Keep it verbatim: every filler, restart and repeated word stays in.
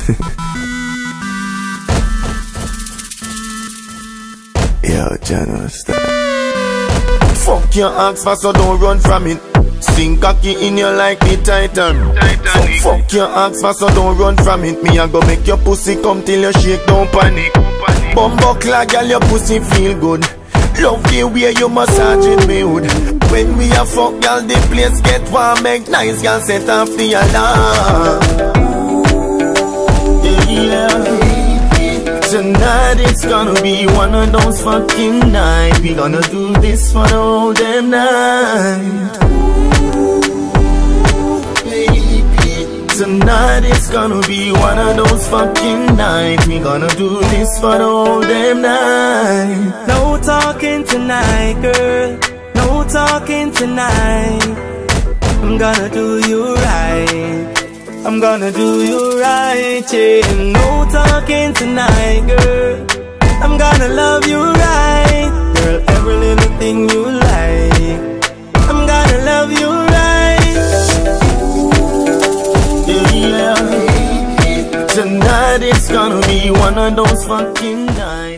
Yo, John, stop. Fuck your axe fast, so don't run from it. Sing cocky in you like the Titan. Titanic. Fuck, fuck your axe fast, so don't run from it. Me I go make your pussy come till you shake, don't panic. Bumbo clad, girl, your pussy feel good. Love the way you massaging me hood. When we a fuck, girl, the place get warm. Make nice, girl, set off the alarm. Yeah. Tonight it's gonna be one of those fucking nights. We gonna do this for the whole damn night. Baby, tonight it's gonna be one of those fucking nights. We gonna do this for the whole damn night. No talking tonight, girl. No talking tonight. I'm gonna do you right. I'm gonna do you right, yeah. No talking tonight, girl. I'm gonna love you right. Girl, every little thing you like, I'm gonna love you right. Yeah, tonight it's gonna be one of those fucking nights.